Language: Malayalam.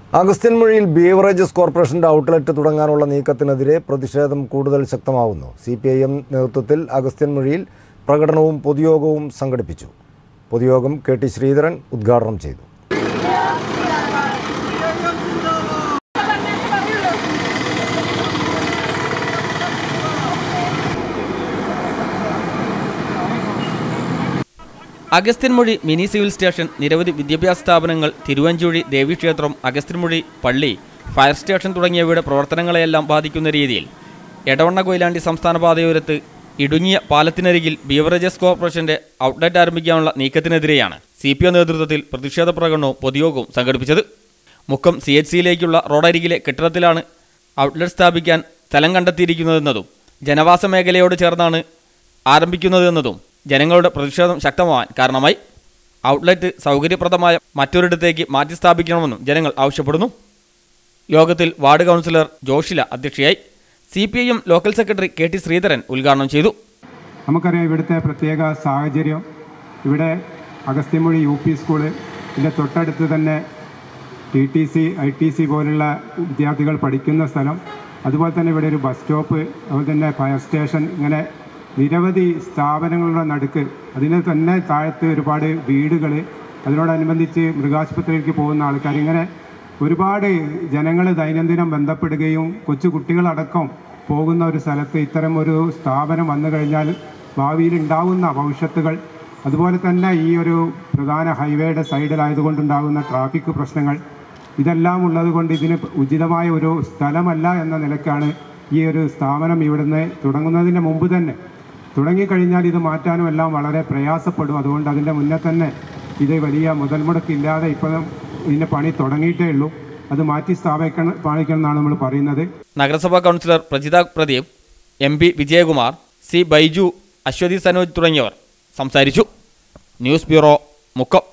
അഗസ്ത്യൻമുഴിയിൽ ബീവറേജസ് കോർപ്പറേഷന്റെ ഔട്ട്ലെറ്റ് തുടങ്ങാനുള്ള നീക്കത്തിനെതിരെ പ്രതിഷേധം കൂടുതൽ ശക്തമാവുന്നു. സിപിഐഎം നേതൃത്വത്തിൽ അഗസ്ത്യൻമുഴിയിൽ പ്രകടനവും പൊതുയോഗവും സംഘടിപ്പിച്ചു. പൊതുയോഗം കെ.ടി. ശ്രീധരൻ ഉദ്ഘാടനം ചെയ്തു. അഗസ്ത്യൻമുഴി മിനി സിവിൽ സ്റ്റേഷൻ, നിരവധി വിദ്യാഭ്യാസ സ്ഥാപനങ്ങൾ, തിരുവഞ്ചൂഴി ദേവീക്ഷേത്രം, അഗസ്ത്യൻമുഴി പള്ളി, ഫയർ സ്റ്റേഷൻ തുടങ്ങിയവയുടെ പ്രവർത്തനങ്ങളെയെല്ലാം ബാധിക്കുന്ന രീതിയിൽ എടവണ്ണ കൊയിലാണ്ടി സംസ്ഥാന പാതയോരത്ത് ഇടുങ്ങിയ പാലത്തിനരികിൽ ബീവറേജസ് കോർപ്പറേഷന്റെ ഔട്ട്ലെറ്റ് ആരംഭിക്കാനുള്ള നീക്കത്തിനെതിരെയാണ് സിപിഐ നേതൃത്വത്തിൽ പ്രതിഷേധ പ്രകടനവും പൊതുയോഗവും സംഘടിപ്പിച്ചത്. മുക്കം CHCയിലേക്കുള്ള റോഡരികിലെ കെട്ടിടത്തിലാണ് ഔട്ട്ലെറ്റ് സ്ഥാപിക്കാൻ സ്ഥലം കണ്ടെത്തിയിരിക്കുന്നതെന്നതും ജനവാസ മേഖലയോട് ചേർന്നാണ് ആരംഭിക്കുന്നതെന്നതും ജനങ്ങളുടെ പ്രതിഷേധം ശക്തമാവാൻ കാരണമായി. ഔട്ട്ലെറ്റ് സൗകര്യപ്രദമായ മറ്റൊരിടത്തേക്ക് മാറ്റി സ്ഥാപിക്കണമെന്നും ജനങ്ങൾ ആവശ്യപ്പെടുന്നു. യോഗത്തിൽ വാർഡ് കൗൺസിലർ ജോഷില അധ്യക്ഷയായി. CPIM local secretary K.T. Sreedharan ഉദ്ഘാടനം ചെയ്തു. നമുക്കറിയാം ഇവിടുത്തെ പ്രത്യേക സാഹചര്യം. ഇവിടെ അഗസ്ത്യൻമുഴി UP സ്കൂള്, ഇതിൻ്റെ തൊട്ടടുത്ത് തന്നെ TTC ITC പോലുള്ള വിദ്യാർത്ഥികൾ പഠിക്കുന്ന സ്ഥലം, അതുപോലെ തന്നെ ഇവിടെ ഒരു ബസ് സ്റ്റോപ്പ്, അതുപോലെ തന്നെ ഫയർ സ്റ്റേഷൻ, ഇങ്ങനെ നിരവധി സ്ഥാപനങ്ങളുടെ നടുക്ക്, അതിന് തന്നെ താഴത്ത് ഒരുപാട് വീടുകൾ, അതിനോടനുബന്ധിച്ച് മൃഗാശുപത്രിയിലേക്ക് പോകുന്ന ആൾക്കാർ, ഇങ്ങനെ ഒരുപാട് ജനങ്ങൾ ദൈനംദിനം ബന്ധപ്പെടുകയും കൊച്ചു കുട്ടികളടക്കം പോകുന്ന ഒരു സ്ഥലത്ത് ഇത്തരം ഒരു സ്ഥാപനം വന്നു കഴിഞ്ഞാൽ ഭാവിയിൽ ഉണ്ടാകുന്ന ഭവിഷ്യത്തുകൾ, അതുപോലെ തന്നെ ഈ ഒരു പ്രധാന ഹൈവേയുടെ സൈഡിലായതുകൊണ്ടുണ്ടാകുന്ന ട്രാഫിക് പ്രശ്നങ്ങൾ, ഇതെല്ലാം ഉള്ളത് കൊണ്ട് ഇതിന് ഉചിതമായ ഒരു സ്ഥലമല്ല എന്ന നിലക്കാണ് ഈ ഒരു സ്ഥാപനം ഇവിടുന്ന് തുടങ്ങുന്നതിന് മുമ്പ് തന്നെ. തുടങ്ങിക്കഴിഞ്ഞാൽ ഇത് മാറ്റാനും എല്ലാം വളരെ പ്രയാസപ്പെടും. അതുകൊണ്ട് അതിൻ്റെ മുന്നേ തന്നെ ഇത് വലിയ മുതൽ മുടക്കില്ലാതെ ഇപ്പോഴും ഇതിൻ്റെ പണി തുടങ്ങിയിട്ടേ ഉള്ളൂ. അത് മാറ്റി സ്ഥാപിക്കണം എന്നാണ് നമ്മൾ പറയുന്നത്. നഗരസഭാ councillor Prajitha Pradeep, MP Vijayakumar, C Baiju, Aswathy Sanoj തുടങ്ങിയവർ സംസാരിച്ചു. News bureau, Mukkam.